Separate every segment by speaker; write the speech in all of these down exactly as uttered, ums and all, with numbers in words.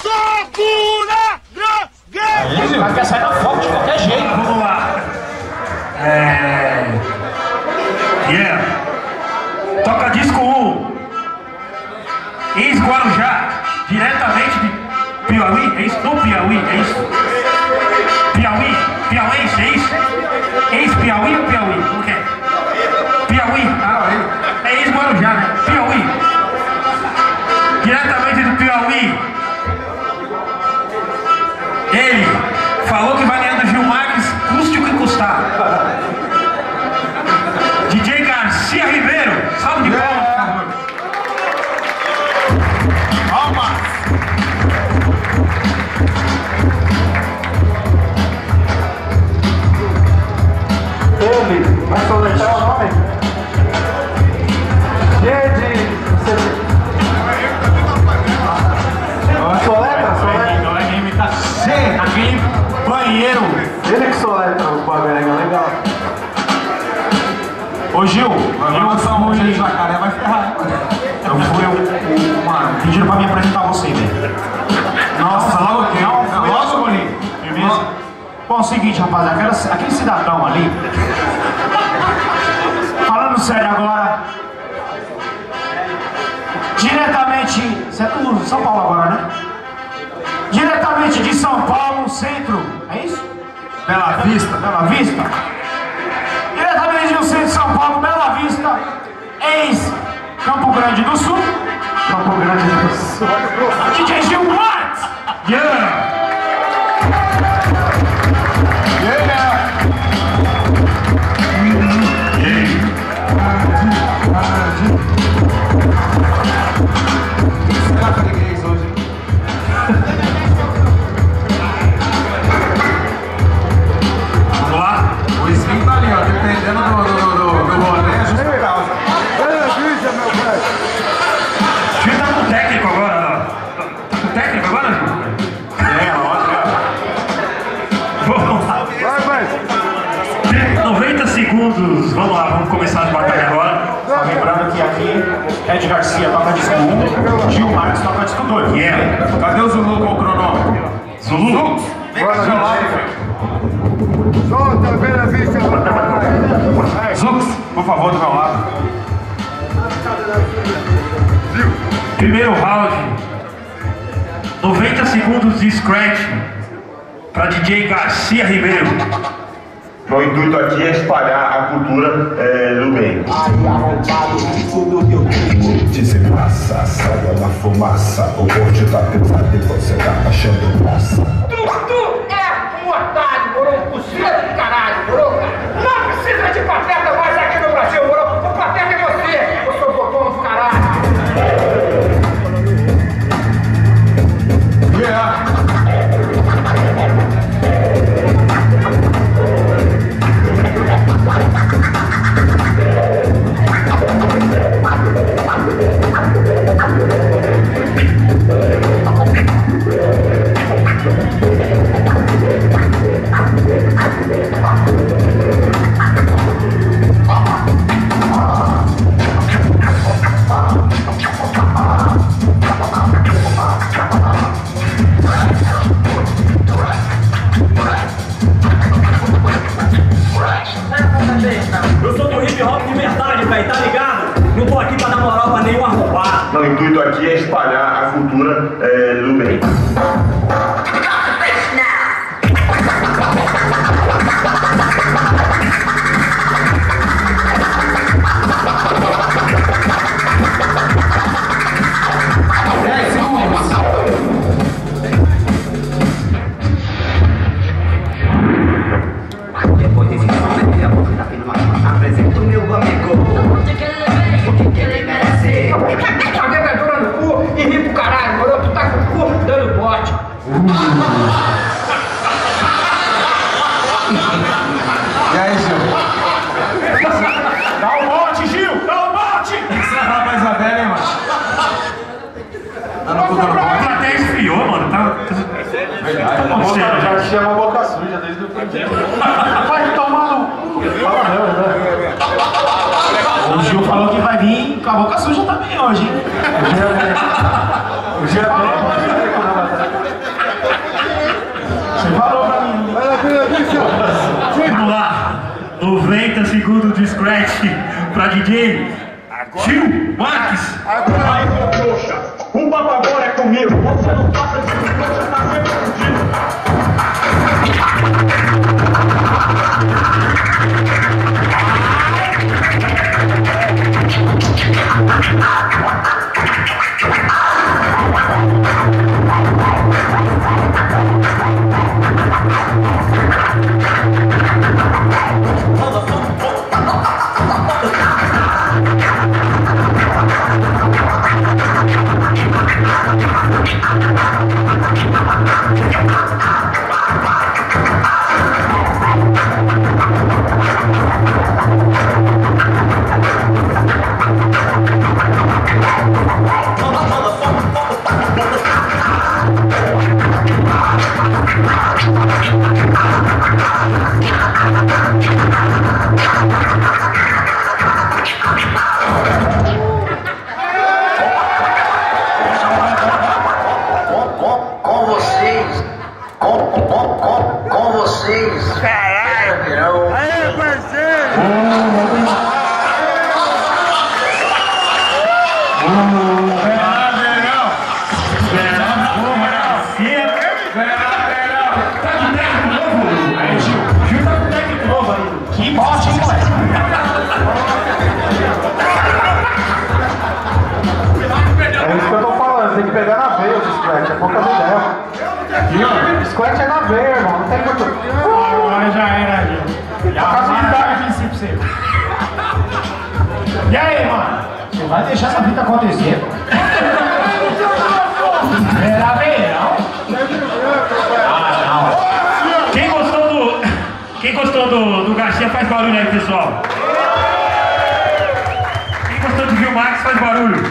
Speaker 1: Soco na drogueira!
Speaker 2: Mas quer sair na foto de qualquer jeito.
Speaker 3: Vamos lá. É... Yeah. Toca disco um. Ex-Guarujá. Diretamente de Piauí. É isso? Não Piauí, é isso? Piauí. Piauí, é isso? Ex-Piauí ou Piauí? Como que é? Piauí. Ah, é ex-Guarujá, né? Piauí. Diretamente do Piauí. Ele falou que vai ganhar do Gil Marques, custe o que custar. D J Garcia Ribeiro, salve de palmas, por favor. Palmas.
Speaker 4: Ele, vai soletrar o nome? Gente, soletra, soletra.
Speaker 3: Não é nem imitação. C, aquele banheiro.
Speaker 4: Ele que soletra o Pagarega, legal.
Speaker 3: Ô Gil, eu fui... Jacaré vai ferrar, eu fui eu, uma... pediram pra me apresentar você, velho. Nossa, logo aqui, não? Logo, Bolinho. Firmeza? Bom, é o seguinte, rapaziada, aquele, aquele cidadão ali... Falando sério agora... Diretamente... Você é do São Paulo agora, né? Diretamente de São Paulo, centro... É isso? Bela Vista, Bela Vista... Diretamente do centro de São Paulo, Bela Vista, ex Campo Grande do Sul.
Speaker 4: Campo Grande do Sul.
Speaker 3: D J Gil Marques. Yeah! Yeah!
Speaker 4: Será que ninguém é hoje?
Speaker 3: Vamos lá?
Speaker 4: O Slim tá ali, ó, dependendo do, do, do, do rolê, é justo por causa. Olha, meu pai.
Speaker 3: Gil tá com o técnico agora, ó. Tá com o técnico agora, Gil? É, ótimo. Vamos lá.
Speaker 4: Vai, vai.
Speaker 3: noventa segundos. Vamos lá, vamos começar as batalhas agora. Só lembrando que aqui, Ed Garcia toca disco um, Gil Marques toca disco dois. Yeah.
Speaker 4: Cadê o Zulu com o cronômetro?
Speaker 3: Zulu?
Speaker 4: Vem pra sua live. Solta a Bela Vista.
Speaker 3: Zux, por favor, do meu lado. Primeiro round. noventa segundos de scratch para D J Garcia Ribeiro.
Speaker 5: O intuito aqui é espalhar a cultura é, do bem.
Speaker 6: Desgraça, saia na fumaça. O corte tá pesado e você tá achando graça.
Speaker 2: Tu, tu é um otário, moro? Um coceiro de caralho, moro, cara? Não precisa de pateta mais aqui no Brasil, moro? O pateta é você, o seu botão do caralho.
Speaker 4: Yeah.
Speaker 7: Eu sou do hip hop de verdade, velho, tá ligado? Não tô aqui pra dar moral pra nenhum arrombado.
Speaker 5: Não, o intuito aqui é espalhar a cultura é, do bem.
Speaker 8: Depois desse nome, eu vou ficar aqui numa apresento o meu amigo. O que que ele merece?
Speaker 2: A bebedura no cu e ri pro caralho, moro? Tu tá com o cu dando bote.
Speaker 4: E aí, Gil?
Speaker 3: Dá o bote, Gil! Dá o bote!
Speaker 4: Você é rapaz Isabela, hein, mano? Tá no cu dando
Speaker 3: A
Speaker 4: bote?
Speaker 3: plateia esfriou, mano. Tá...
Speaker 4: Verdade,
Speaker 3: Tá bom, cheiro,
Speaker 4: já tinha uma boca suja desde o primeiro. Vai tomar no cu. Fala não, né?
Speaker 3: O Gil falou que vai vir com a boca suja também hoje, hein?
Speaker 4: O Gil é bem.
Speaker 3: scratch pra D J Gil Marques.
Speaker 5: Aí, meu trouxa, o papo agora é comigo. Você não passa de trouxa, tá sempre fudido.
Speaker 8: Com vocês, com, com, com, com vocês. Caralho!
Speaker 1: Aí, parceiro!
Speaker 3: Que bote, hein, moleque?
Speaker 4: É isso que eu tô falando, tem que pegar na veia o scratch, é poucas ideias. Scratch é na veia, irmão, não tem muito.
Speaker 3: Agora já era, Gil. Já facilidade aqui em si pra você. E aí, mano? Você vai deixar essa fita acontecer? Era verão? Ah, não. Quem gostou do... Quem gostou do, do Garcia faz barulho aí, pessoal. Quem gostou do Gil Marques faz barulho.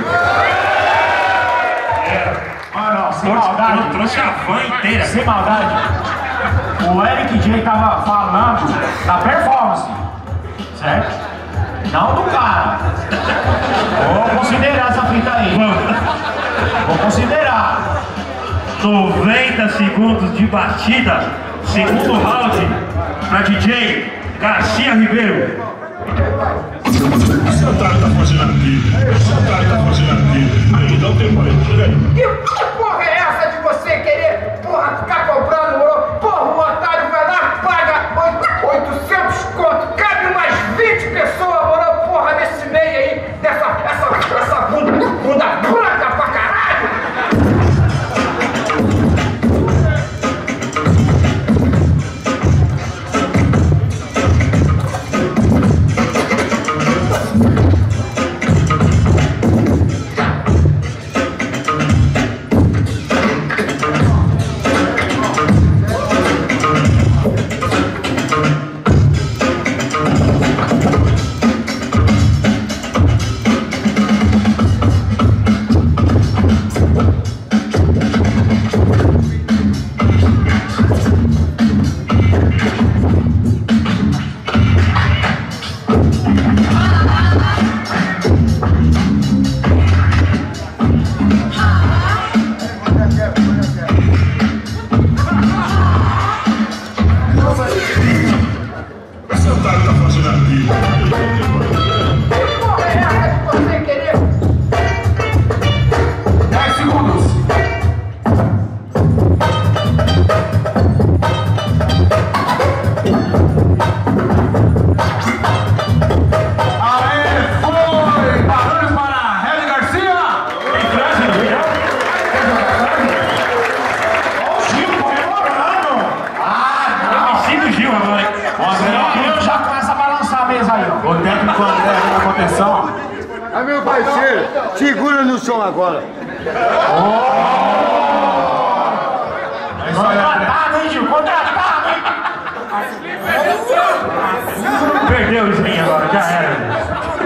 Speaker 3: Mano, sem maldade. Trouxe a van inteira. Sem maldade. O Eric J tava falando da performance, certo? Não do cara. Vou considerar essa fita aí. Vou considerar. noventa segundos de batida. Segundo round pra D J Garcia Ribeiro.
Speaker 5: Esse otário tá fugindo aqui. Esse otário tá fugindo aqui. Aí, dá um tempo aí, tira aí.
Speaker 2: Que porra é essa de você querer, porra, ficar comprando, moro? Porra, o otário vai lá, paga oitocentos conto, cabe mais vinte pessoas, moro? Porra, nesse meio aí, dessa, essa, essa bunda, bunda branca pra caralho!
Speaker 5: Esse otário tá fugindo aqui.
Speaker 2: Que porra é essa de você querer?
Speaker 4: dez segundos. Aê, foi! Barulhos para Hélio Garcia!
Speaker 3: O Gil comemorando! Ah, não! MC do Gil agora, hein? Eu já começa a balançar a mesa aí, ó.
Speaker 4: O técnico André aqui na contenção.
Speaker 1: Ah, meu parceiro, segura no som agora.
Speaker 4: É isso aí, André.
Speaker 3: Contratado, hein, Gil? Contratado, hein? Perdeu o Slim agora, já era.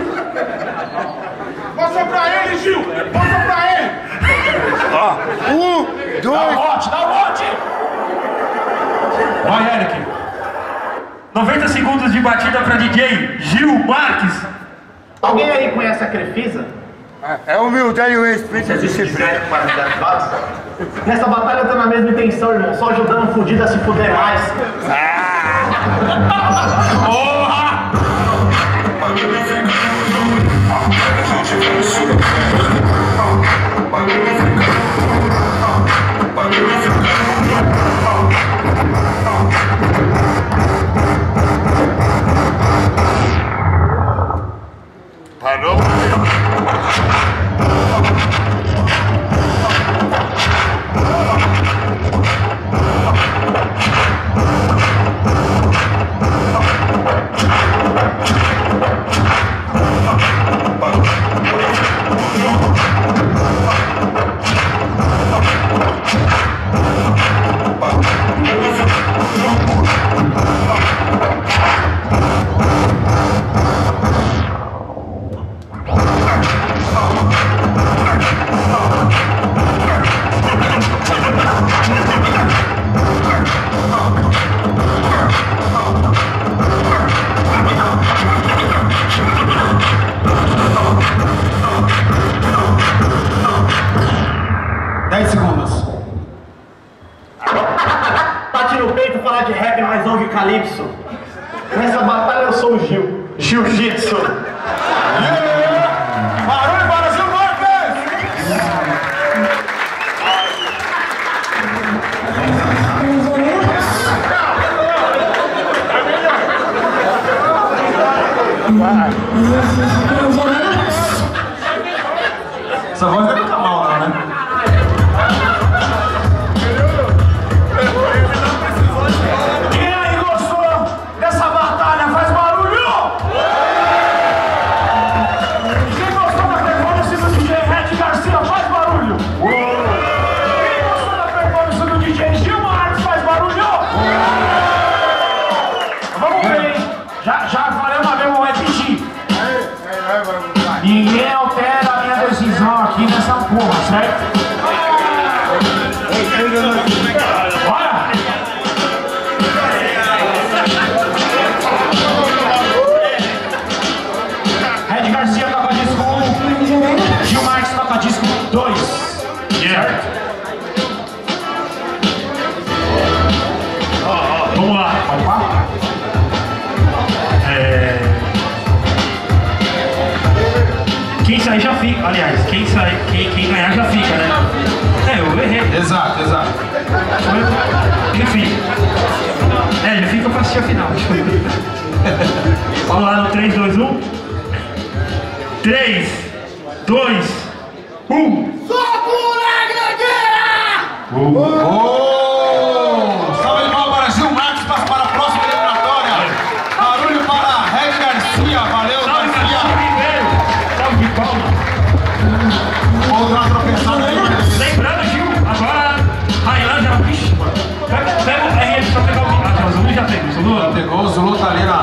Speaker 1: Mostra pra ele, Gil! Mostra pra ele! Ó, um,
Speaker 3: Dá o
Speaker 1: dois...
Speaker 3: bote, dá o bote! Vai, Eric. noventa segundos de batida pra D J Gil Marques.
Speaker 9: Alguém aí conhece a Crefisa?
Speaker 1: É humildade e o respeito de disciplina.
Speaker 9: Nessa batalha eu tô na mesma intenção, irmão. Só ajudando o fudido a se fuder mais.
Speaker 3: Porra! dez segundos.
Speaker 9: Bate no peito falar de rap, mas ouve calypso. Nessa batalha eu sou o Gil. Jiu-jitsu.
Speaker 3: Barulho, Brasil, Marques! Essa voz não tá mal, não, né? Quem aí gostou dessa batalha? Faz barulho! Quem gostou da performance do D J Red Garcia? Faz barulho! Quem gostou da performance do D J Gil Marques? Faz barulho! Vamos ver, hein? Já, já falei uma vez, vou repetir. Ninguém altera a minha decisão aqui nessa porra, certo? Bora! Red Garcia toca disco um, Gil Marques toca disco dois. Certo?
Speaker 5: Vamos lá.
Speaker 3: Opa!
Speaker 5: É... Quem sair já fica, aliás, quem, sair, quem, quem ganhar já fica, né? É, eu errei.
Speaker 3: Exato, exato.
Speaker 5: Enfim. É, já fica pra assistir a final. Vamos lá no três, dois, um. três, dois, um.
Speaker 1: Soco na grandeira!
Speaker 3: Oh! Salve de palmas para Gil Marques para a próxima eliminatória. Barulho para Red Garcia. Valeu,
Speaker 5: Salve,
Speaker 3: Garcia.
Speaker 5: Garcia Ribeiro. Salve de palmas.
Speaker 3: Vou dar uma tropeçada aí.
Speaker 5: Lembrando, Gil, agora Railândia, bicho, mano. Pega, pega o R M pra pegar o. Ah, o Zulu já pegou, o Zulu.
Speaker 3: Pegou, o Zulu tá ali na